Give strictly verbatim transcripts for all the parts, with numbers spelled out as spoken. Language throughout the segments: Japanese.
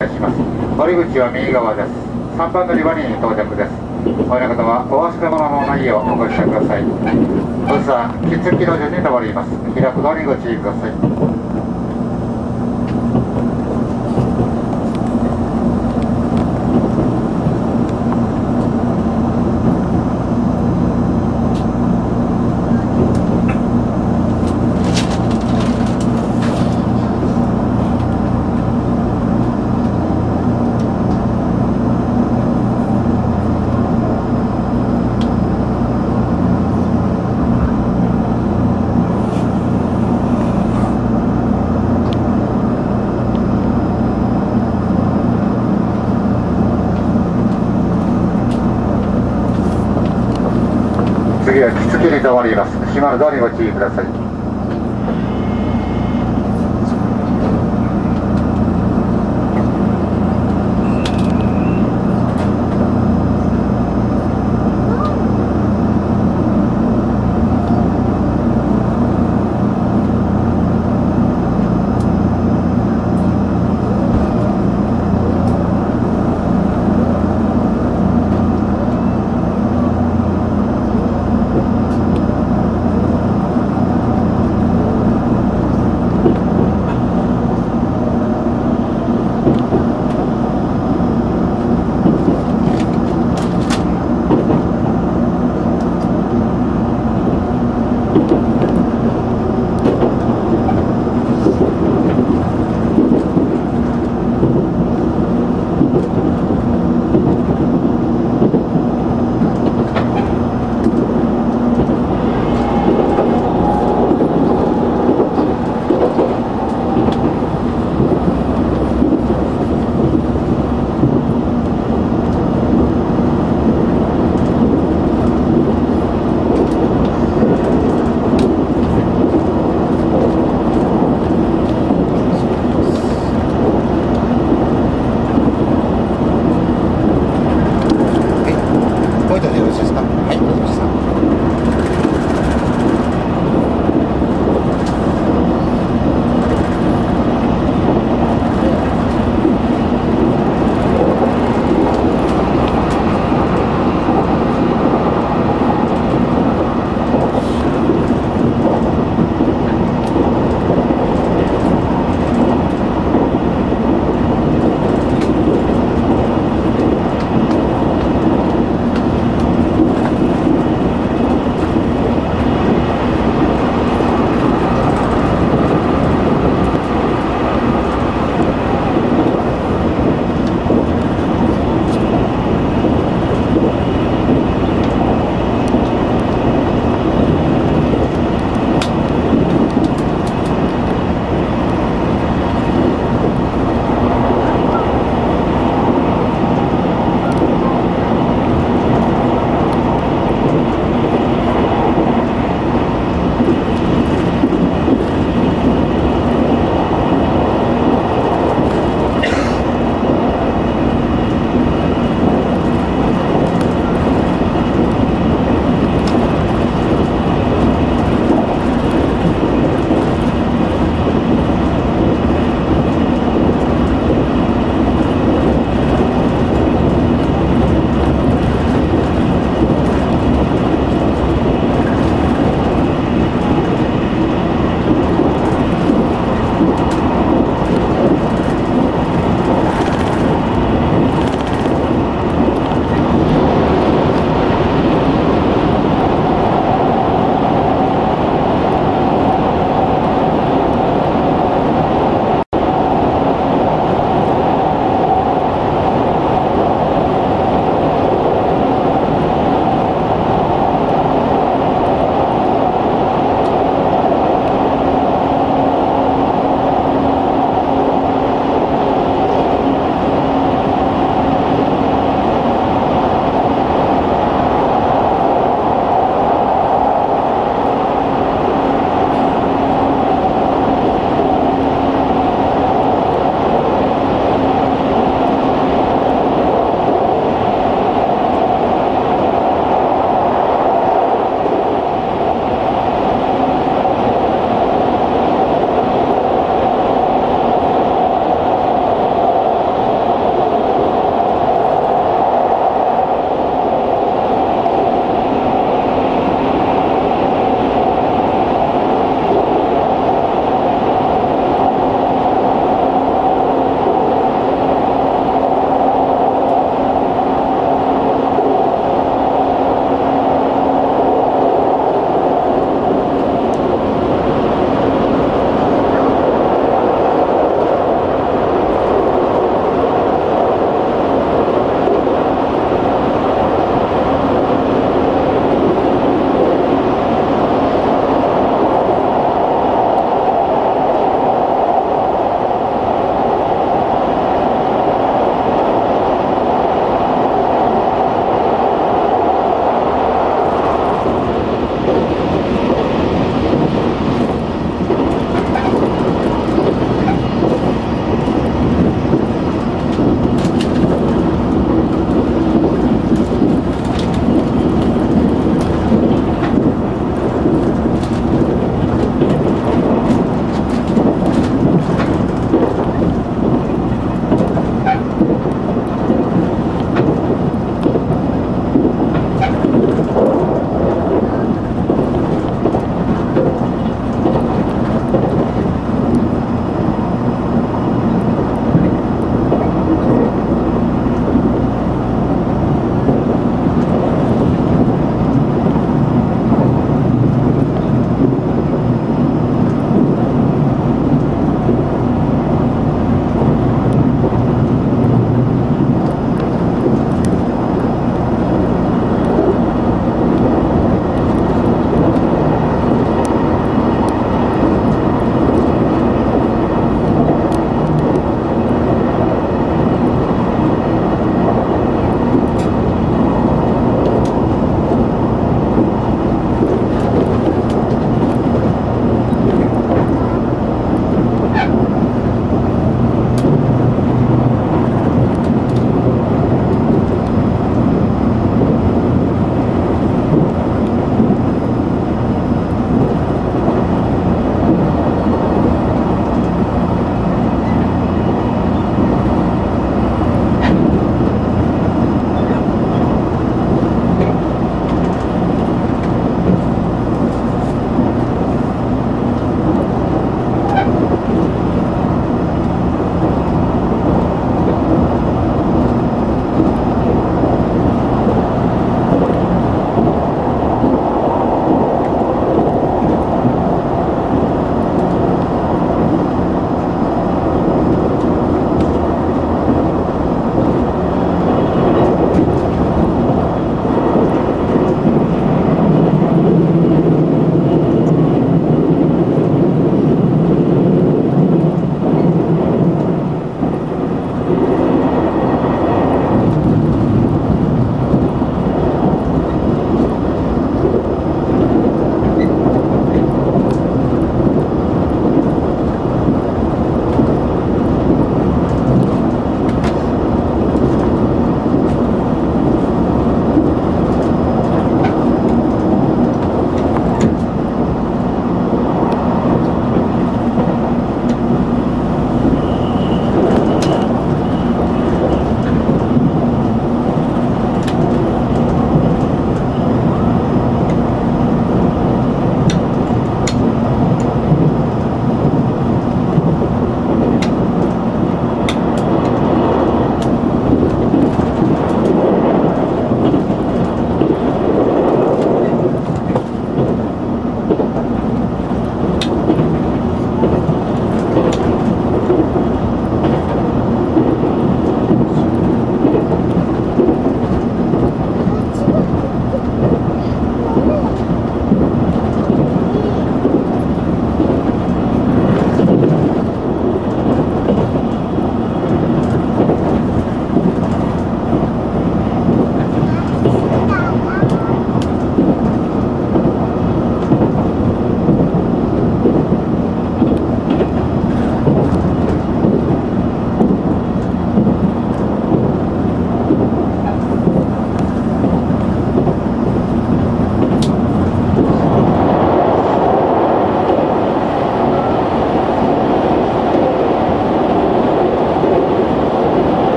します。乗り口は右側です。さんばん乗り場に到着です。お降りの方はお忘れ物のないようおご支度ください。ブースはキッズ機動順に停まります。開くのにご注意ください。次はキツキに停まります。閉まるドアにご注意ください。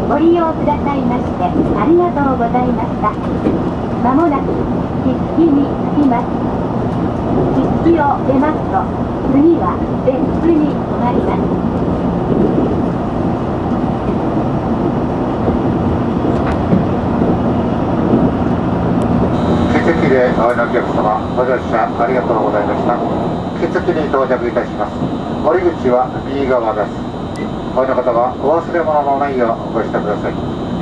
ご利用くださいましてありがとうございました。まもなく木月に着きます。木月を出ますと次は別府に止まります。 木月でお降りのお客様、ご乗車ありがとうございました。木月に到着いたします。降り口は右側です。お降りの方はお忘れ物のないようご支度ください。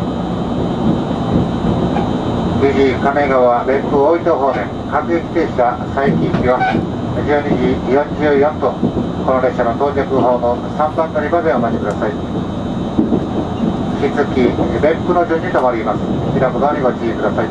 くじ亀川別府大糸方面各駅停車佐伯行きはじゅうにじよんじゅうよんぷん、この列車の到着方のさんばん乗り場でお待ちください。引き続き別府の順に停まります。開くドアにご注意ください。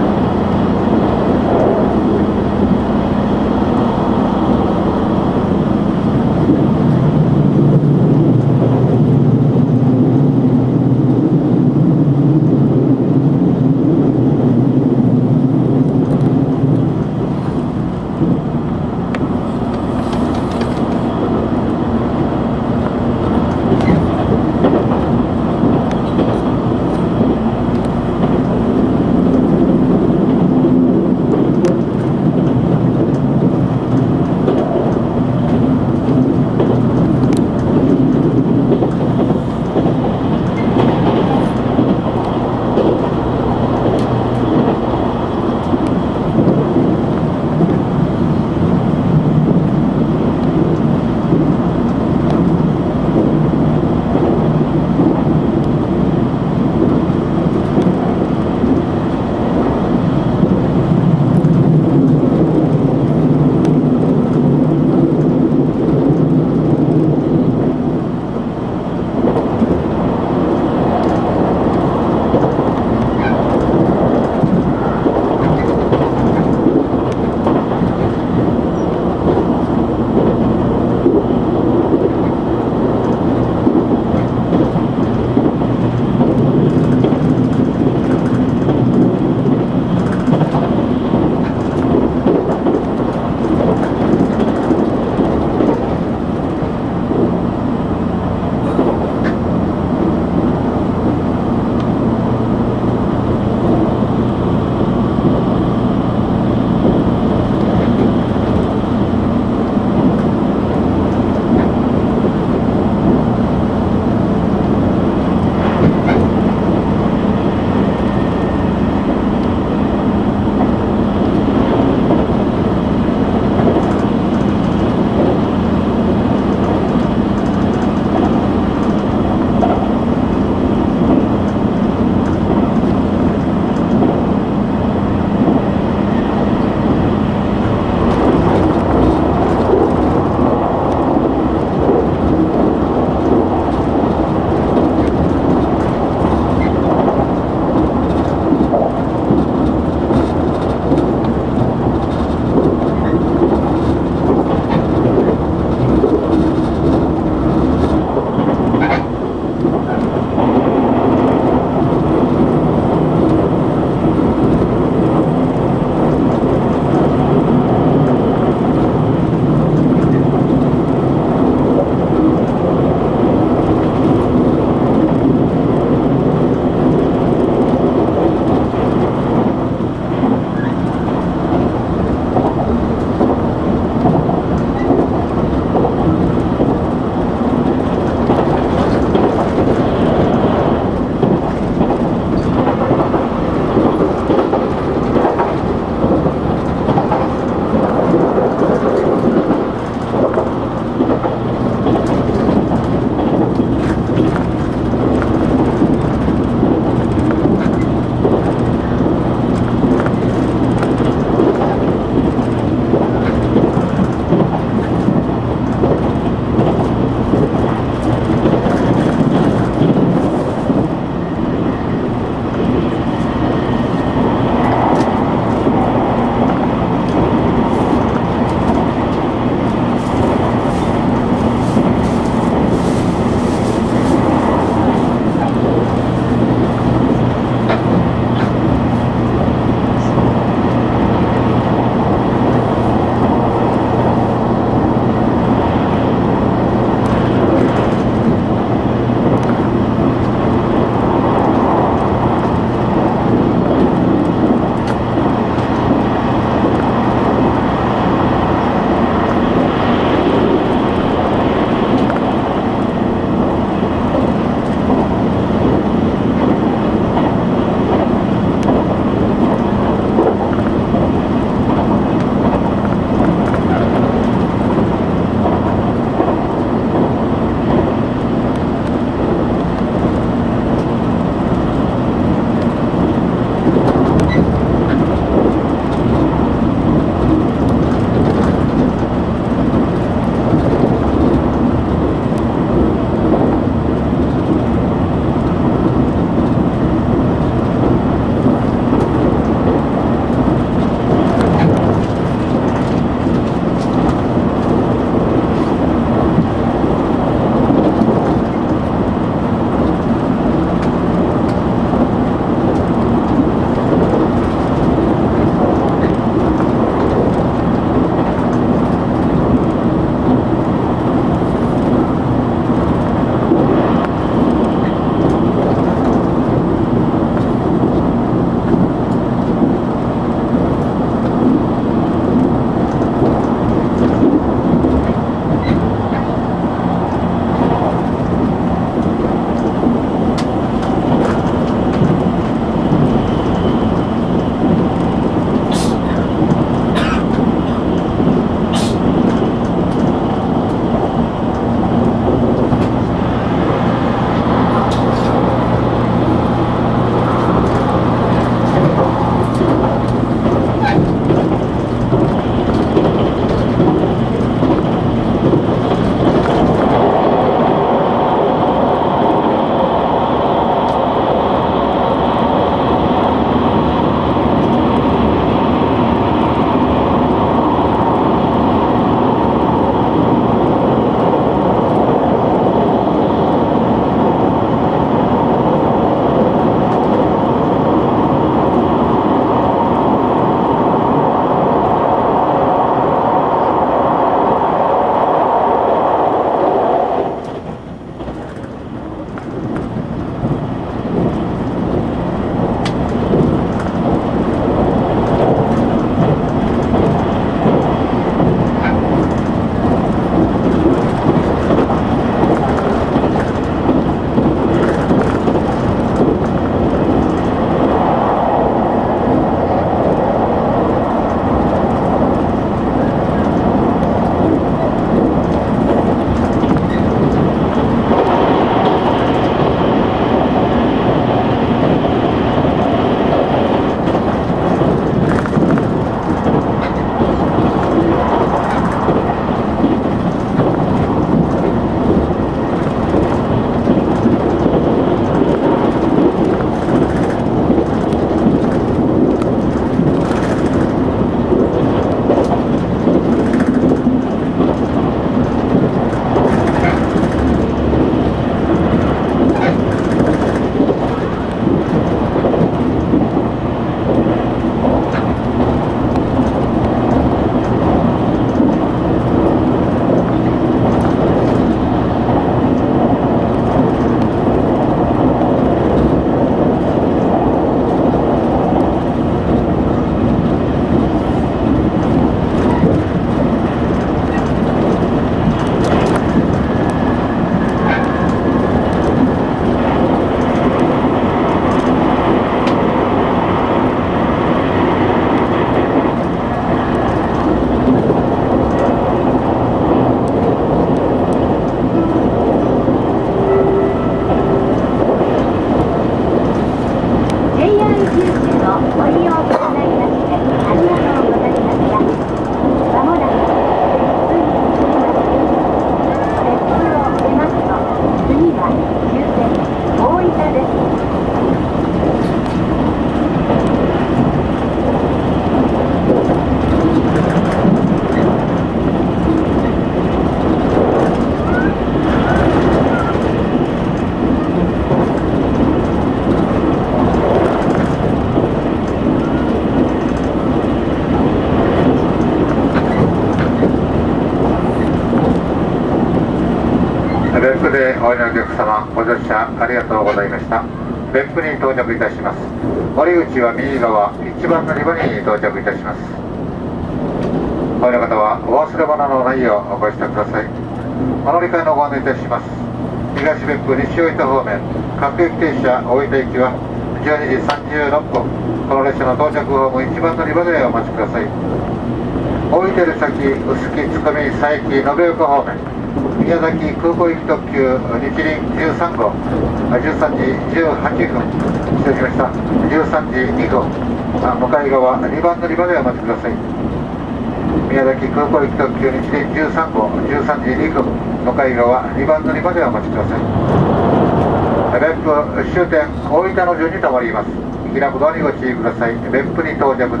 別府でお降りのお客様、ご乗車ありがとうございました。別府に到着いたします。降り口は右側、いちばん乗り場に到着いたします。お降りの方はお忘れ物のないようおご支度ください。お乗り換えのご案内いたします。東別府西大分方面、各駅停車大分行きはじゅうにじさんじゅうろっぷん、この列車の到着ホームいちばん乗り場でお待ちください。大分より先、臼杵、津久見、佐伯、延岡方面、宮崎空港行き特急日輪じゅうさん号、じゅうさんじじゅうはっぷん、失礼しました、じゅうさんじにふん、向かい側にばん乗り場でお待ちください。宮崎空港行き特急日輪じゅうさん号、じゅうさんじにふん、向かい側にばん乗り場でお待ちください。別府終点大分の順に停まります。開くドアにご注意ください。別府に到着です。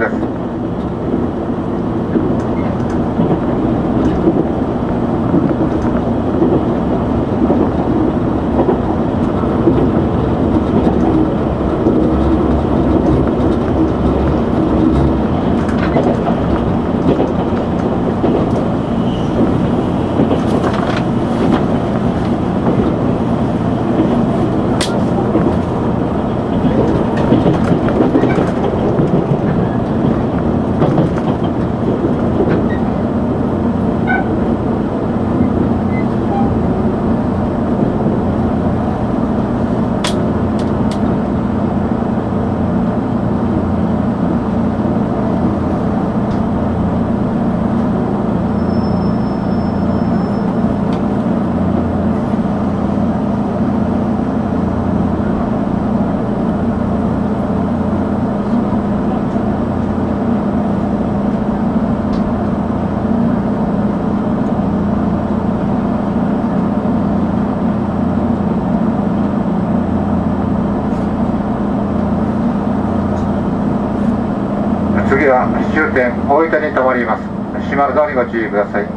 次は終点大分に停まります。閉まるドアにご注意ください。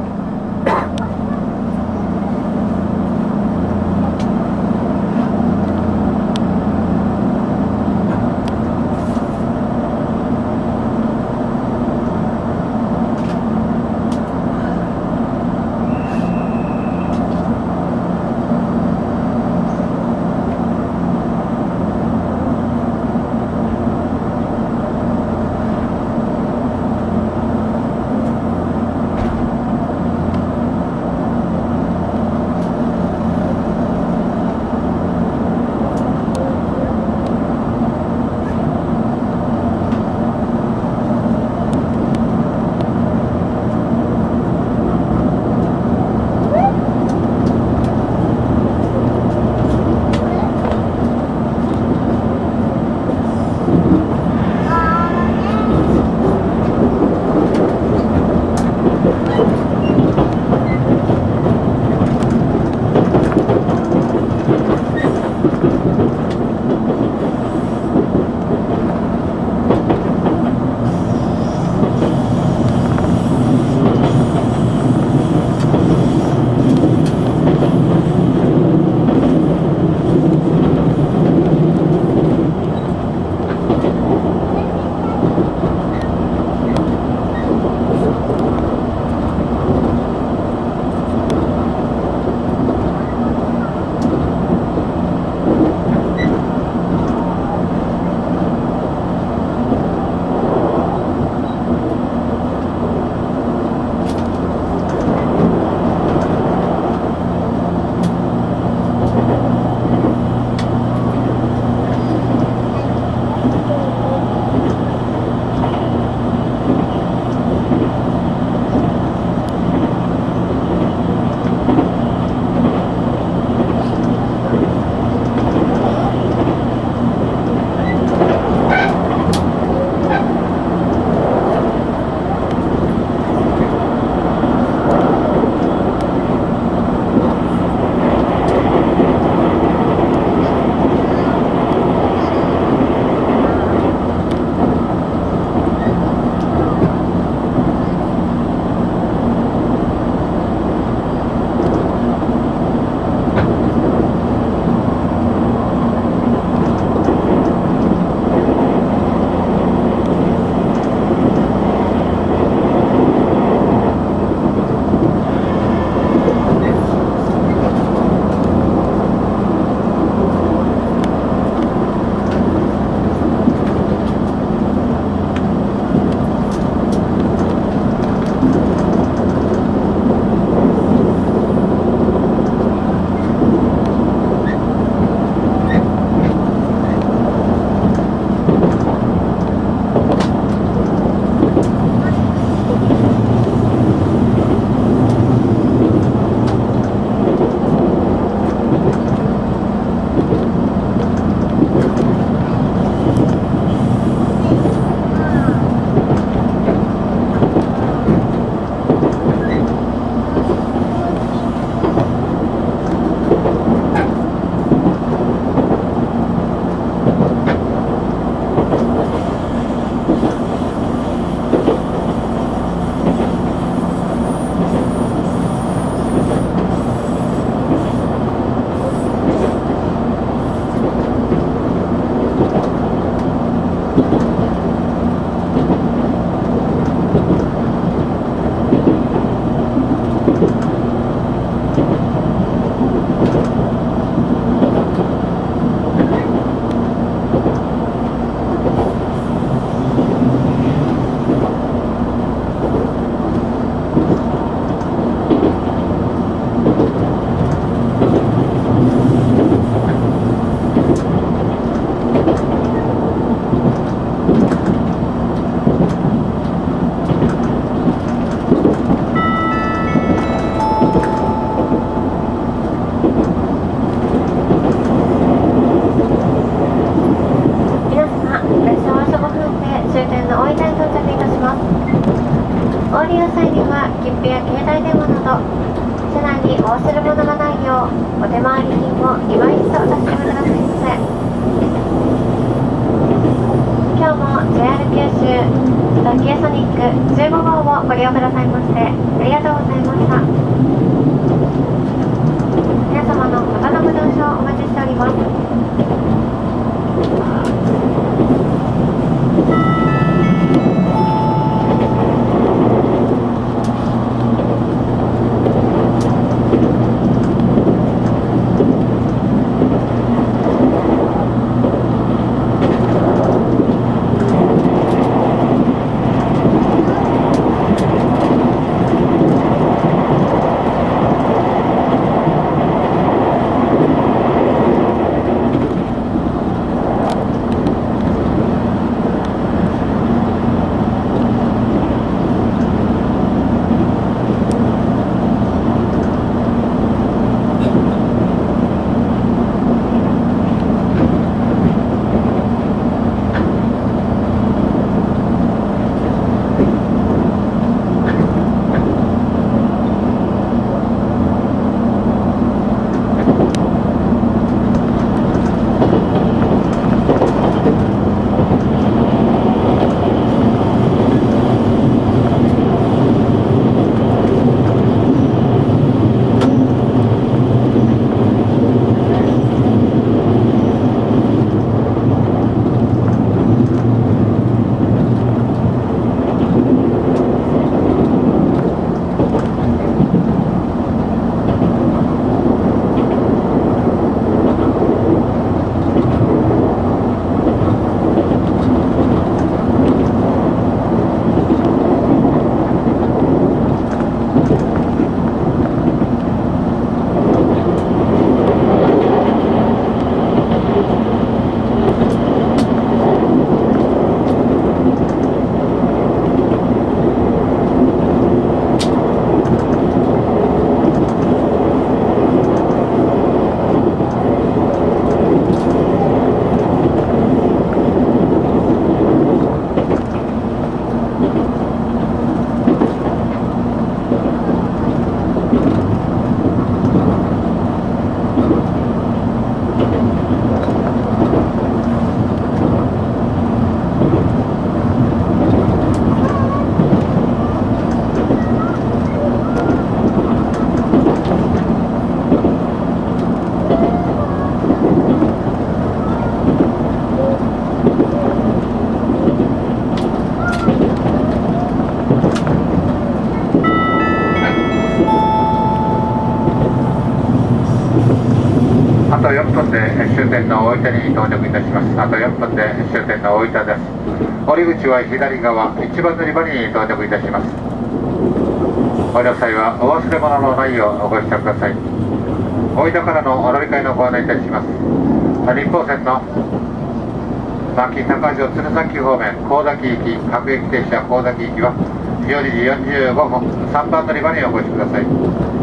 とよんぷんで終点の大分に到着いたします。あとよんぷんで終点の大分です。降り口は左側、一番乗り場に到着いたします。お降りの際はお忘れ物のないようおご支度ください。大分からのお乗り換えのご案内いたします。日豊線の牧高城鶴崎方面、神崎行き、各駅停車神崎行きはじゅうにじよんじゅうごふん、さんばん乗り場にお越しください。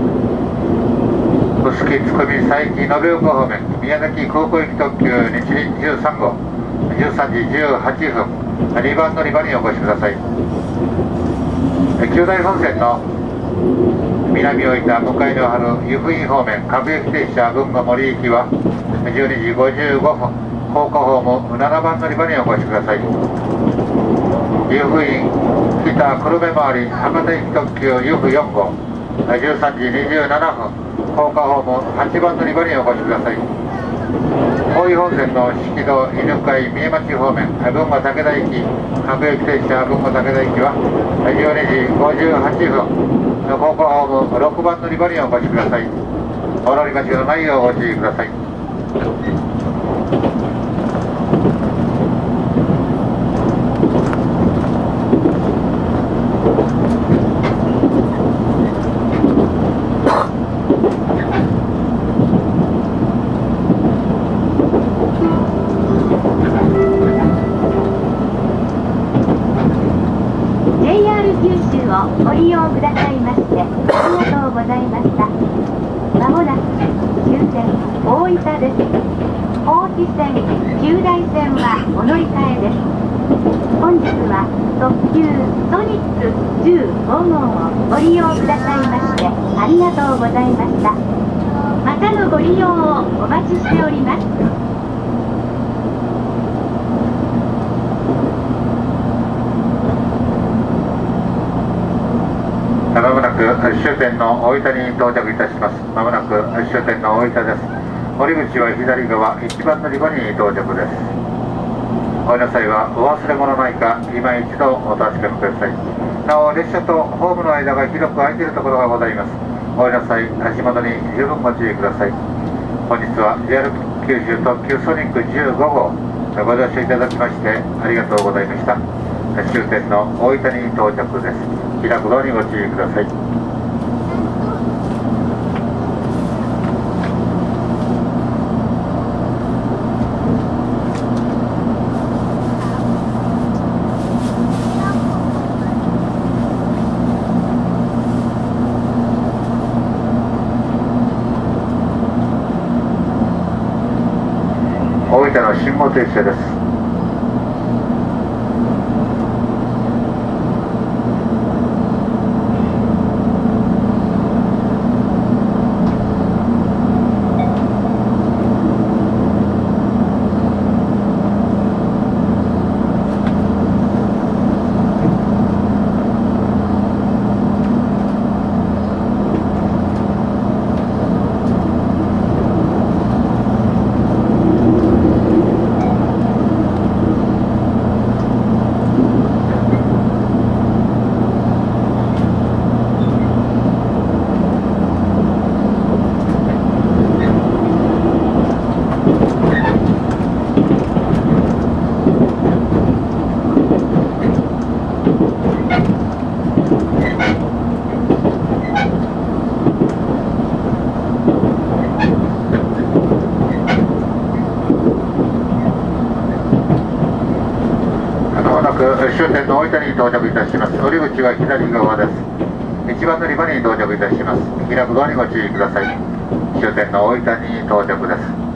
臼杵、津久見、佐伯、延岡方面、宮崎空港行き特急日輪じゅうさんごう、じゅうさんじじゅうはっぷん、にばん乗り場にお越しください。九大本線の南大分、向かいの春、湯布院方面、各駅停車群馬森行きはじゅうにじごじゅうごふん、高架ホームななばん乗り場にお越しください。湯布院、北久留米回り、博多行き特急湯布よんごう、じゅうさんじにじゅうななふん、高架ホームはちばん乗り場にお越しください。大井本線の四季道、犬飼、三重町方面、群馬武田行き、各駅停車群馬武田行きはじゅうにじごじゅうはっぷん、高架ホームろくばん乗り場にお越しください。 お乗り間違いのないようご注意ください。 ご利用くださいましてありがとうございました。まもなく終点大分です。豊肥線、旧大線はお乗り換えです。本日は特急ソニックじゅうごごうをご利用くださいましてありがとうございました。またのご利用をお待ちしております。 まもなく終点の大分に到着いたします。まもなく終点の大分です。降り口は左側いちばん乗り場に到着です。お降りの際はお忘れ物ないか今一度お確かめください。なお列車とホームの間が広く空いているところがございます。お降りの際足元に十分ご注意ください。本日は ジェイアール 九州特急ソニックじゅうごごうご乗車いただきましてありがとうございました。終点の大分に到着です。開くドアにご注意ください。大分の信号停車です。終点の大分に到着いたします。降り口は左側です。いちばん乗り場に到着いたします。開くドアにご注意ください。終点の大分に到着です。